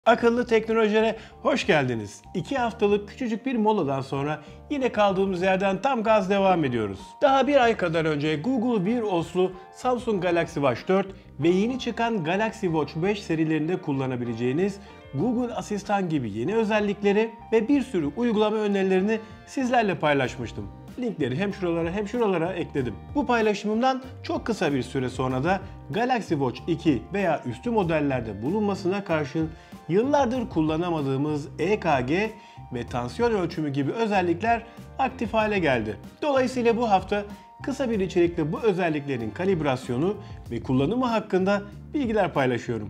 Akıllı teknolojilere hoş geldiniz. 2 haftalık küçücük bir moladan sonra yine kaldığımız yerden tam gaz devam ediyoruz. Daha bir ay kadar önce Google Wear OS'lu Samsung Galaxy Watch 4 ve yeni çıkan Galaxy Watch 5 serilerinde kullanabileceğiniz Google Asistan gibi yeni özellikleri ve bir sürü uygulama önerilerini sizlerle paylaşmıştım. Linkleri hem şuralara hem şuralara ekledim. Bu paylaşımımdan çok kısa bir süre sonra da Galaxy Watch 2 veya üstü modellerde bulunmasına karşın yıllardır kullanamadığımız EKG ve tansiyon ölçümü gibi özellikler aktif hale geldi. Dolayısıyla bu hafta kısa bir içerikte bu özelliklerin kalibrasyonu ve kullanımı hakkında bilgiler paylaşıyorum.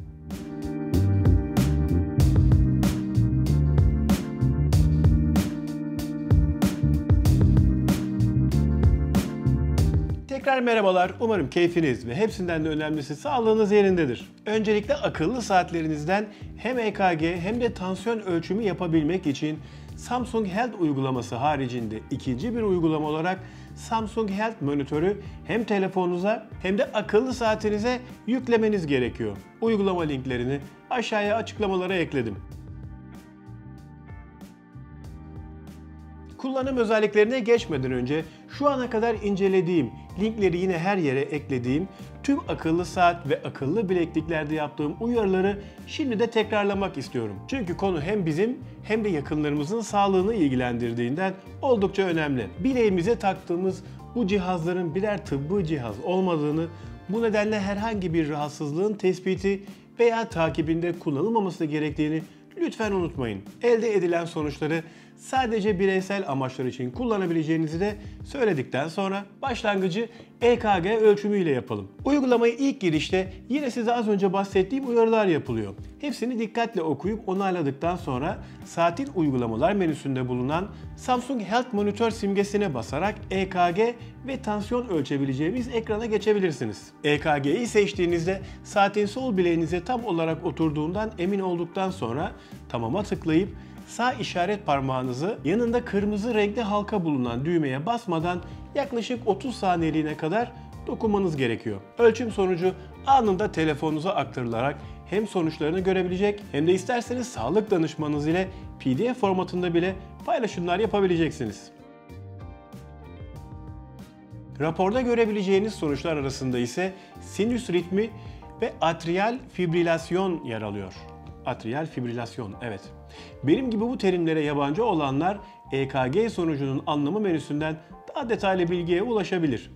Tekrar merhabalar. Umarım keyfiniz ve hepsinden de önemlisi sağlığınız yerindedir. Öncelikle akıllı saatlerinizden hem EKG hem de tansiyon ölçümü yapabilmek için Samsung Health uygulaması haricinde ikinci bir uygulama olarak Samsung Health monitörü hem telefonunuza hem de akıllı saatinize yüklemeniz gerekiyor. Uygulama linklerini aşağıya açıklamalara ekledim. Kullanım özelliklerine geçmeden önce şu ana kadar incelediğim, linkleri yine her yere eklediğim tüm akıllı saat ve akıllı bilekliklerde yaptığım uyarıları şimdi de tekrarlamak istiyorum. Çünkü konu hem bizim hem de yakınlarımızın sağlığını ilgilendirdiğinden oldukça önemli. Bileğimize taktığımız bu cihazların birer tıbbi cihaz olmadığını, bu nedenle herhangi bir rahatsızlığın tespiti veya takibinde kullanılmaması gerektiğini lütfen unutmayın. Elde edilen sonuçları sadece bireysel amaçlar için kullanabileceğinizi de söyledikten sonra başlangıcı EKG ölçümüyle yapalım. Uygulamayı ilk girişte yine size az önce bahsettiğim uyarılar yapılıyor. Hepsini dikkatle okuyup onayladıktan sonra saatin uygulamalar menüsünde bulunan Samsung Health Monitor simgesine basarak EKG ve tansiyon ölçebileceğimiz ekrana geçebilirsiniz. EKG'yi seçtiğinizde saatin sol bileğinize tam olarak oturduğundan emin olduktan sonra tamama tıklayıp sağ işaret parmağınızı yanında kırmızı renkli halka bulunan düğmeye basmadan yaklaşık 30 saniyeliğine kadar dokunmanız gerekiyor. Ölçüm sonucu anında telefonunuza aktarılarak hem sonuçlarını görebilecek hem de isterseniz sağlık danışmanınız ile PDF formatında bile paylaşımlar yapabileceksiniz. Raporda görebileceğiniz sonuçlar arasında ise sinüs ritmi ve atrial fibrilasyon yer alıyor. Atrial fibrilasyon, evet. Benim gibi bu terimlere yabancı olanlar EKG sonucunun anlamı menüsünden daha detaylı bilgiye ulaşabilir.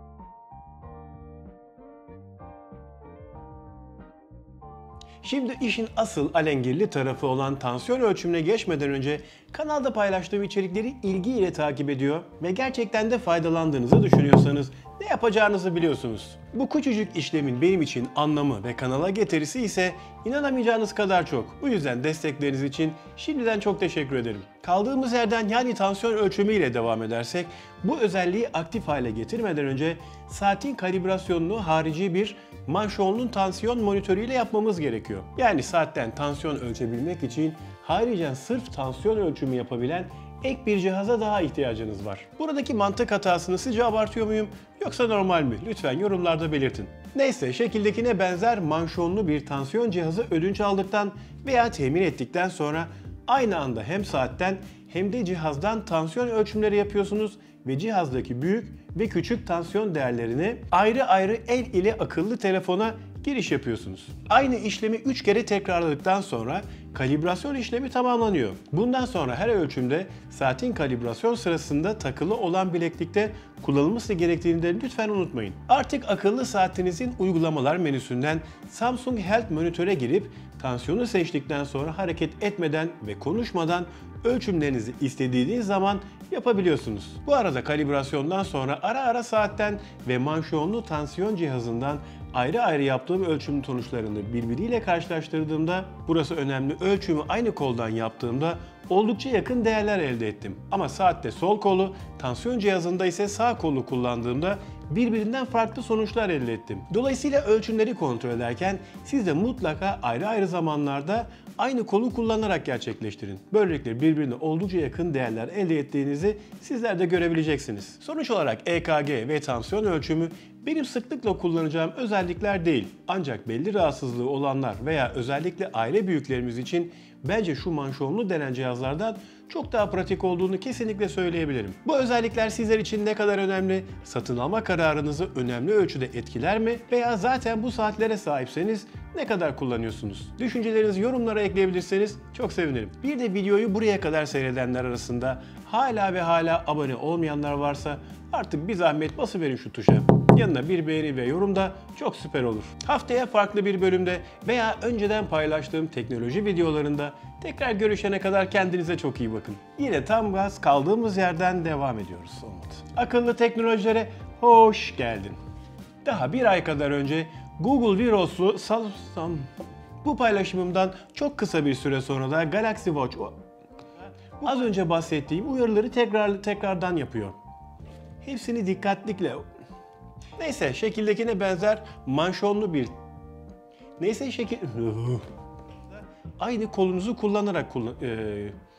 Şimdi işin asıl alengirli tarafı olan tansiyon ölçümüne geçmeden önce kanalda paylaştığım içerikleri ilgiyle takip ediyor ve gerçekten de faydalandığınızı düşünüyorsanız ne yapacağınızı biliyorsunuz. Bu küçücük işlemin benim için anlamı ve kanala getirisi ise inanamayacağınız kadar çok. Bu yüzden destekleriniz için şimdiden çok teşekkür ederim. Kaldığımız yerden yani tansiyon ölçümü ile devam edersek bu özelliği aktif hale getirmeden önce saatin kalibrasyonunu harici bir manşonlu tansiyon monitörü ile yapmamız gerekiyor. Yani saatten tansiyon ölçebilmek için haricen sırf tansiyon ölçümü yapabilen ek bir cihaza daha ihtiyacınız var. Buradaki mantık hatasını sizce abartıyor muyum yoksa normal mi? Lütfen yorumlarda belirtin. Neyse, şekildekine benzer manşonlu bir tansiyon cihazı ödünç aldıktan veya temin ettikten sonra aynı anda hem saatten hem de cihazdan tansiyon ölçümleri yapıyorsunuz ve cihazdaki büyük ve küçük tansiyon değerlerini ayrı ayrı el ile akıllı telefona giriş yapıyorsunuz. Aynı işlemi 3 kere tekrarladıktan sonra kalibrasyon işlemi tamamlanıyor. Bundan sonra her ölçümde saatin kalibrasyon sırasında takılı olan bileklikte kullanılması gerektiğini de lütfen unutmayın. Artık akıllı saatinizin uygulamalar menüsünden Samsung Health monitöre girip tansiyonu seçtikten sonra hareket etmeden ve konuşmadan ölçümlerinizi istediğiniz zaman yapabiliyorsunuz. Bu arada kalibrasyondan sonra ara ara saatten ve manşonlu tansiyon cihazından ayrı ayrı yaptığım ölçüm sonuçlarını birbiriyle karşılaştırdığımda, burası önemli, ölçümü aynı koldan yaptığımda oldukça yakın değerler elde ettim. Ama saatte sol kolu, tansiyon cihazında ise sağ kolu kullandığımda birbirinden farklı sonuçlar elde ettim. Dolayısıyla ölçümleri kontrol ederken siz de mutlaka ayrı ayrı zamanlarda aynı kolu kullanarak gerçekleştirin. Böylelikle birbirine oldukça yakın değerler elde ettiğinizi sizler de görebileceksiniz. Sonuç olarak EKG ve tansiyon ölçümü benim sıklıkla kullanacağım özellikler değil. Ancak belli rahatsızlığı olanlar veya özellikle aile büyüklerimiz için bence şu manşonlu denen cihazlardan çok daha pratik olduğunu kesinlikle söyleyebilirim. Bu özellikler sizler için ne kadar önemli, satın alma kararınızı önemli ölçüde etkiler mi veya zaten bu saatlere sahipseniz ne kadar kullanıyorsunuz? Düşüncelerinizi yorumlara ekleyebilirseniz çok sevinirim. Bir de videoyu buraya kadar seyredenler arasında hala abone olmayanlar varsa artık bir zahmet basıverin şu tuşa. Yanına bir beğeni ve yorum da çok süper olur. Haftaya farklı bir bölümde veya önceden paylaştığım teknoloji videolarında tekrar görüşene kadar kendinize çok iyi bakın. Yine tam gaz kaldığımız yerden devam ediyoruz Umut. Akıllı teknolojilere hoş geldin. Daha bir ay kadar önce Google Viros'lu bu paylaşımımdan çok kısa bir süre sonra da Galaxy Watch az önce bahsettiğim uyarıları tekrardan yapıyor. Hepsini dikkatlikle... Neyse şekildekine benzer manşonlu bir... Neyse şekil... Aynı kolunuzu kullanarak